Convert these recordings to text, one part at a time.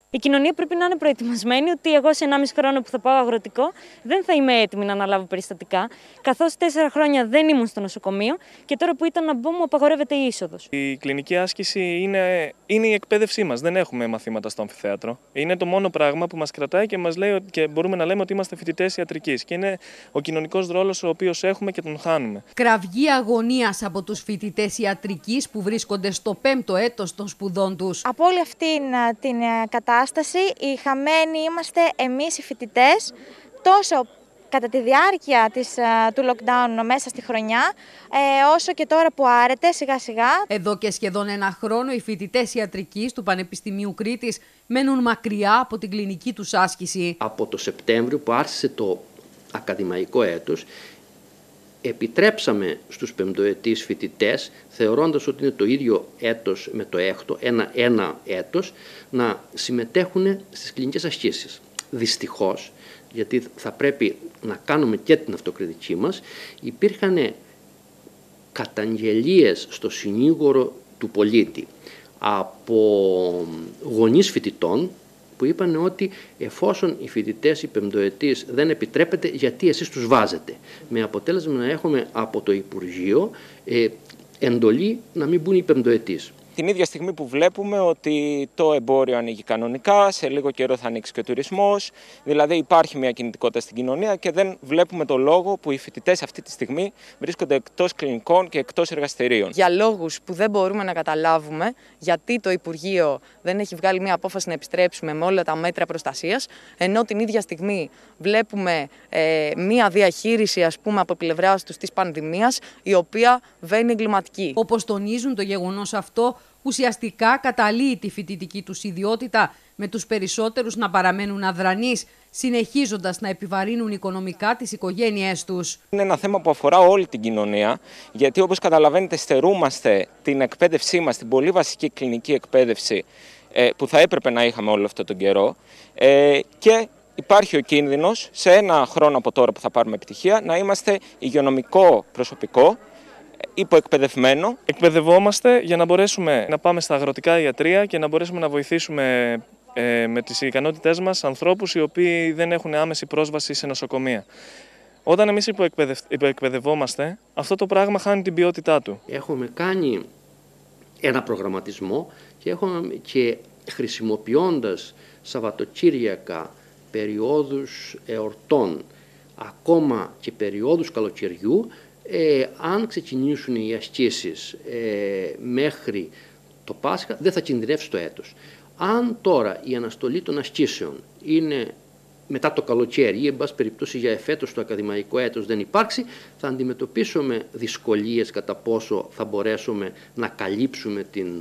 Η κοινωνία πρέπει να είναι προετοιμασμένη ότι εγώ σε 1,5 χρόνο που θα πάω αγροτικό δεν θα είμαι έτοιμη να αναλάβω περιστατικά, καθώς 4 χρόνια δεν ήμουν στο νοσοκομείο και τώρα που ήταν να μπω μου απαγορεύεται η είσοδος. Η κλινική άσκηση είναι η εκπαίδευσή μας. Δεν έχουμε μαθήματα στο αμφιθέατρο. Είναι το μόνο πράγμα που μας κρατάει και μας λέει και μπορούμε να λέμε ότι είμαστε φοιτητές ιατρικής. Και είναι ο κοινωνικός ρόλος ο οποίος έχουμε και τον χάνουμε. Κραυγή αγωνίας από τους φοιτητές ιατρικής που βρίσκονται στο 5ο έτος των σπουδών τους. Από όλη αυτή την κατάσταση, οι χαμένοι είμαστε εμείς οι φοιτητές, τόσο κατά τη διάρκεια του lockdown μέσα στη χρονιά, όσο και τώρα που άρεται σιγά σιγά. Εδώ και σχεδόν 1 χρόνο οι φοιτητές ιατρικής του Πανεπιστημίου Κρήτης μένουν μακριά από την κλινική τους άσκηση. Από το Σεπτέμβριο που άρχισε το ακαδημαϊκό έτος, επιτρέψαμε στους πεμπτοετής φοιτητές, θεωρώντας ότι είναι το ίδιο έτος με το έκτο, ένα έτος, να συμμετέχουν στις κλινικές ασκήσεις. Δυστυχώς, γιατί θα πρέπει να κάνουμε και την αυτοκριτική μας, υπήρχαν καταγγελίες στο συνήγορο του πολίτη από γονείς φοιτητών που είπαν ότι εφόσον οι φοιτητές, οι πεμπτοετής δεν επιτρέπεται, γιατί εσείς τους βάζετε. Με αποτέλεσμα να έχουμε από το Υπουργείο εντολή να μην μπουν οι πεμπτοετής. Την ίδια στιγμή που βλέπουμε ότι το εμπόριο ανοίγει κανονικά, σε λίγο καιρό θα ανοίξει και ο τουρισμός, δηλαδή υπάρχει μια κινητικότητα στην κοινωνία και δεν βλέπουμε το λόγο που οι φοιτητές αυτή τη στιγμή βρίσκονται εκτός κλινικών και εκτός εργαστηρίων. Για λόγους που δεν μπορούμε να καταλάβουμε, γιατί το Υπουργείο δεν έχει βγάλει μια απόφαση να επιστρέψουμε με όλα τα μέτρα προστασίας, ενώ την ίδια στιγμή βλέπουμε μια διαχείριση, ας πούμε, από πλευράς τους της πανδημίας, η οποία βαίνει εγκληματική. Όπως τονίζουν, το γεγονός αυτό ουσιαστικά καταλύει τη φοιτητική τους ιδιότητα, με τους περισσότερους να παραμένουν αδρανείς, συνεχίζοντας να επιβαρύνουν οικονομικά τις οικογένειές τους. Είναι ένα θέμα που αφορά όλη την κοινωνία, γιατί όπως καταλαβαίνετε στερούμαστε την εκπαίδευσή μας, την πολύ βασική κλινική εκπαίδευση που θα έπρεπε να είχαμε όλο αυτό τον καιρό και υπάρχει ο κίνδυνος σε 1 χρόνο από τώρα που θα πάρουμε επιτυχία να είμαστε υγειονομικό προσωπικό υποεκπαιδευμένο. Εκπαιδευόμαστε για να μπορέσουμε να πάμε στα αγροτικά ιατρεία και να μπορέσουμε να βοηθήσουμε με τις ικανότητές μας ανθρώπους οι οποίοι δεν έχουν άμεση πρόσβαση σε νοσοκομεία. Όταν εμείς υποεκπαιδευόμαστε, αυτό το πράγμα χάνει την ποιότητά του. Έχουμε κάνει ένα προγραμματισμό και χρησιμοποιώντας Σαββατοκύριακα, περιόδους εορτών, ακόμα και περιόδους καλοκαιριού, αν ξεκινήσουν οι ασκήσεις μέχρι το Πάσχα, δεν θα κινδυνεύσει το έτος. Αν τώρα η αναστολή των ασκήσεων είναι μετά το καλοκαίρι ή εν πάση περιπτώσει για εφέτος το ακαδημαϊκό έτος δεν υπάρξει, θα αντιμετωπίσουμε δυσκολίες κατά πόσο θα μπορέσουμε να καλύψουμε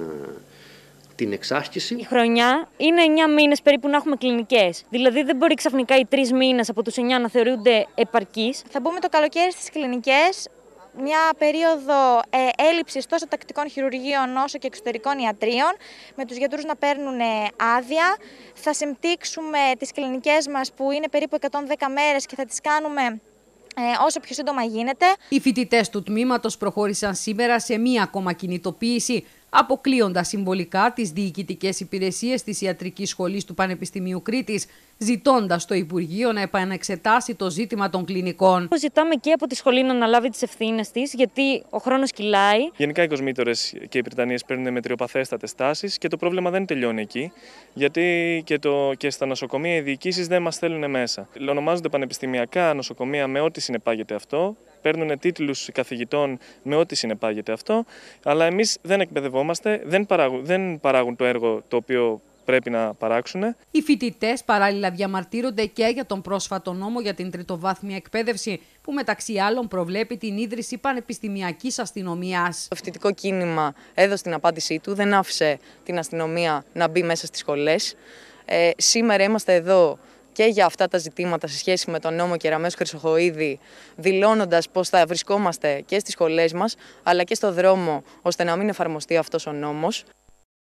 την εξάσκηση. Η χρονιά είναι 9 μήνες περίπου να έχουμε κλινικές. Δηλαδή δεν μπορεί ξαφνικά οι 3 μήνες από τους 9 να θεωρούνται επαρκείς. Θα μπούμε το καλοκαίρι στις κλινικές, μια περίοδο έλλειψης τόσο τακτικών χειρουργείων όσο και εξωτερικών ιατρίων, με τους γιατρούς να παίρνουν άδεια. Θα συμπτύξουμε τις κλινικές μας που είναι περίπου 110 μέρες και θα τις κάνουμε όσο πιο σύντομα γίνεται. Οι φοιτητές του τμήματος προχώρησαν σήμερα σε μία ακόμα κινητοποίηση, αποκλείοντας συμβολικά τις διοικητικές υπηρεσίες της Ιατρικής Σχολής του Πανεπιστημίου Κρήτης, ζητώντας το Υπουργείο να επανεξετάσει το ζήτημα των κλινικών. Ζητάμε και από τη σχολή να αναλάβει τις ευθύνες της, γιατί ο χρόνος κυλάει. Γενικά οι κοσμήτορες και οι Πριτανίες παίρνουν μετριοπαθέστατες τάσεις και το πρόβλημα δεν τελειώνει εκεί, γιατί και στα νοσοκομεία οι διοικήσεις δεν μας θέλουν μέσα. Ονομάζονται πανεπιστημιακά νοσοκομεία με ό,τι συνεπάγεται αυτό. Παίρνουν τίτλους καθηγητών με ό,τι συνεπάγεται αυτό, αλλά εμείς δεν εκπαιδευόμαστε, δεν παράγουν το έργο το οποίο πρέπει να παράξουν. Οι φοιτητές παράλληλα διαμαρτύρονται και για τον πρόσφατο νόμο για την τριτοβάθμια εκπαίδευση, που μεταξύ άλλων προβλέπει την ίδρυση πανεπιστημιακής αστυνομίας. Το φοιτητικό κίνημα έδωσε την απάντησή του, δεν άφησε την αστυνομία να μπει μέσα στις σχολές. Σήμερα είμαστε εδώ και για αυτά τα ζητήματα σε σχέση με τον νόμο Κεραμέως Χρυσοχοΐδη, δηλώνοντας πως θα βρισκόμαστε και στις σχολές μας, αλλά και στο δρόμο ώστε να μην εφαρμοστεί αυτός ο νόμος.